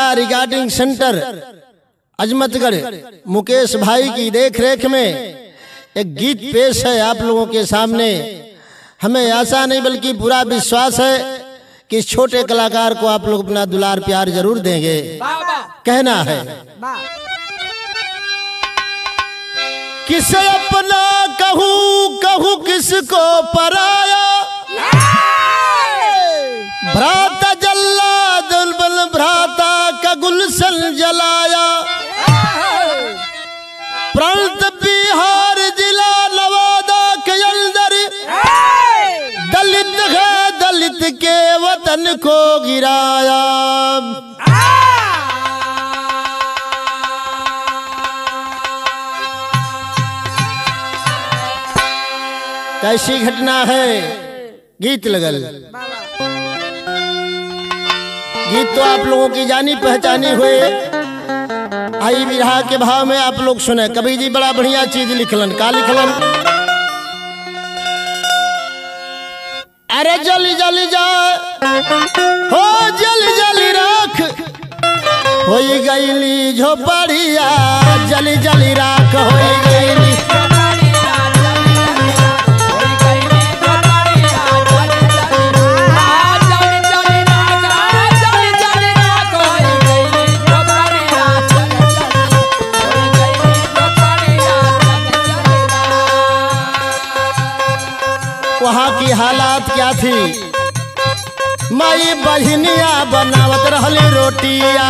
Recording centre Ajmatgarh Mukesh भाई की देखरेख में एक गीत पेश है आप लोगों के सामने। हमें आशा नहीं बल्कि पूरा विश्वास है कि इस छोटे कलाकार को आप लोग अपना दुलार प्यार जरूर देंगे। कहना है किसे अपना कहूँ कहूँ किसको पराया, भ्राता जल्ला दुलबल भ्राता का गुलशन जलाया। प्रांत बिहार जिला नवादा के अंदर दलित है दलित के वतन को गिराया। कैसी घटना है, गीत लगल। गीत तो आप लोगों की जानी पहचानी हुए। आई विरहा के भाव में आप लोग सुने। कवि जी बड़ा बढ़िया चीज लिखलन। का लिखलन? अरे जली जली जा हो जली जली राख हो गईली झोपड़िया, जली जली राख हो गईली। वहाँ की हालात क्या थी? माई बहनिया बनावत रहली रोटिया,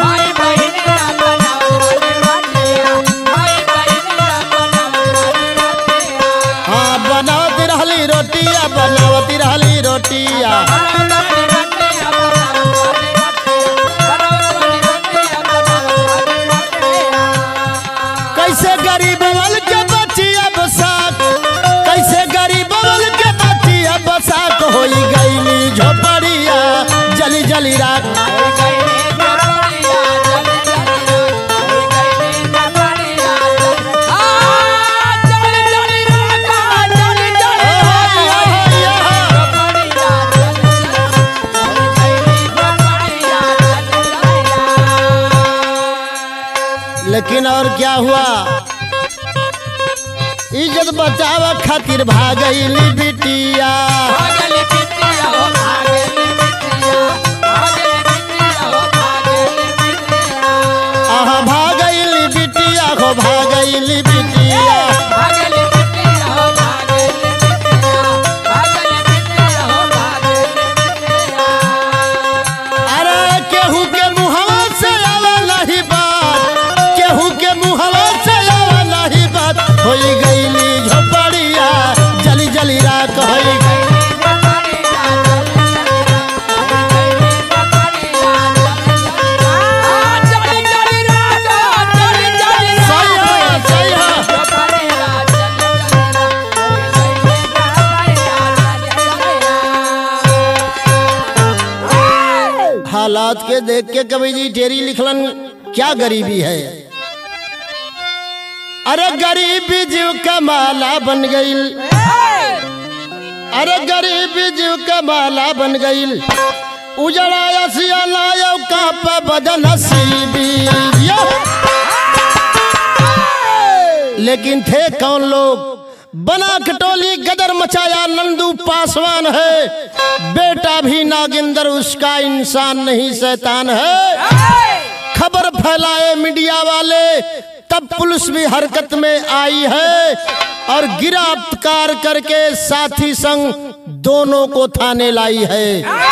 हाँ बनावती रहली रोटिया, बनावती रहली रोटिया। कैसे गरीब वाल के बची अब साथ, कैसे गरीब वाल के बची अब साथ हो गईली झोपड़िया, जली जली रात। लेकिन और क्या हुआ? इज्जत बचावा खातिर भागैली बिटिया, आहा भागैली बिटिया हो भागैली बिटिया। अरे केहू के मुहवा से आवा नहीं बात, केहू के मुहवा से आवा नहीं बात, हो गईली झोपड़िया, जली जली राख हो गई। हालात के देख के कवि जी टेरी लिखलन, क्या गरीबी है। अरे गरीबी जीव का माला बन गई, अरे गरीबी जीव का माला बन गई। उजड़ाया सियालाया कांपा बदन हसीबी। लेकिन थे कौन लोग? बना कटोली गदर मचाया नंदू पासवान है, बेटा भी नागिंदर उसका इंसान नहीं शैतान है। खबर फैलाए मीडिया वाले, तब पुलिस भी हरकत में आई है और गिरफ्तार करके साथी संग दोनों को थाने लाई है।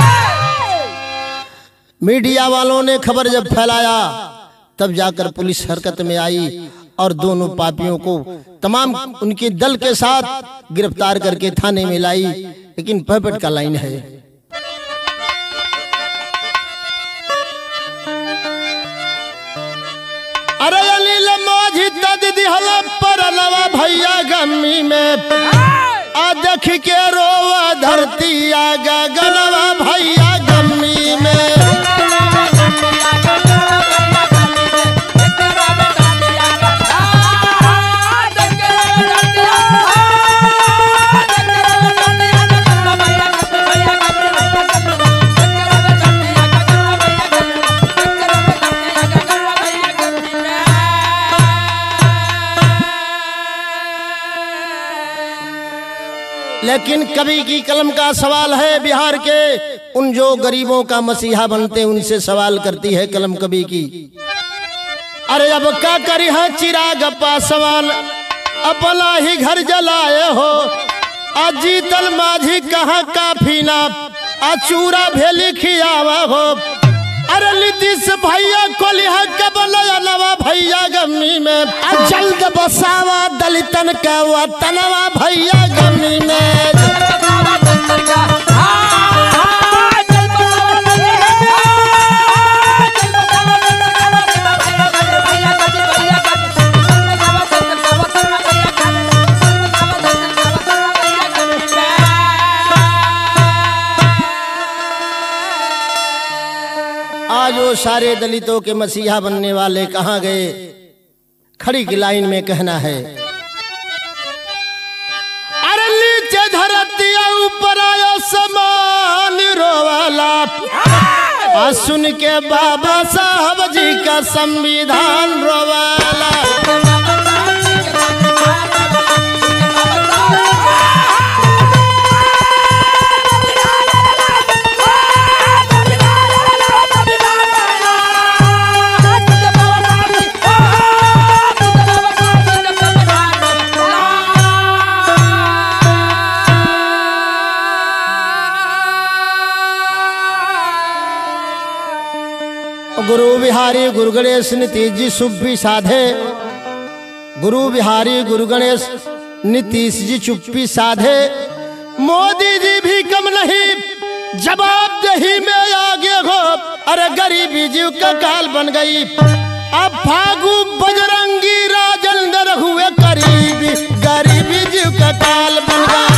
मीडिया वालों ने खबर जब फैलाया तब जाकर पुलिस हरकत में आई और दोनों पापियों को तमाम उनके दल के साथ गिरफ्तार करके थाने में लाई। लेकिन पैपट का लाइन है, अरे अनिल माझी दीदी हला पर नवा भैया गम्मी में आ देख के रोवा धरती आ गगनवा भैया गम्मी में। लेकिन कवि की कलम का सवाल है, बिहार के उन जो गरीबों का मसीहा बनते उनसे सवाल करती है कलम कवि की। अरे अब क्या करी है चिराग पासवान, अपना ही घर जलाए हो। अजीतल माझी कहाँ काफी ना, अचूरा भेली खियावा हो। अरे नीतीश भैया को लिहा कबल नवा भैया गमी में, जल्द बसावा दलितन का वतनवा भैया गमी में। आज वो सारे दलितों के मसीहा बनने वाले कहाँ गए? खड़ी की लाइन में कहना है, अरे नीचे धरती ऊपर आयो समान रोवाला। आज सुन के बाबा साहब जी का संविधान रोवाला। गुरु बिहारी गुरु गणेश नीतीश जी चुप भी साधे। गुरु बिहारी गुरु गणेश नीतीश जी चुप्पी साधे। मोदी जी भी कम नहीं, जवाबदेही में आगे हो। अरे गरीबी जीव का काल बन गई। अब फागु बजरंगी राजेंद्र हुए करीबी, गरीबी जीव का काल बन गया।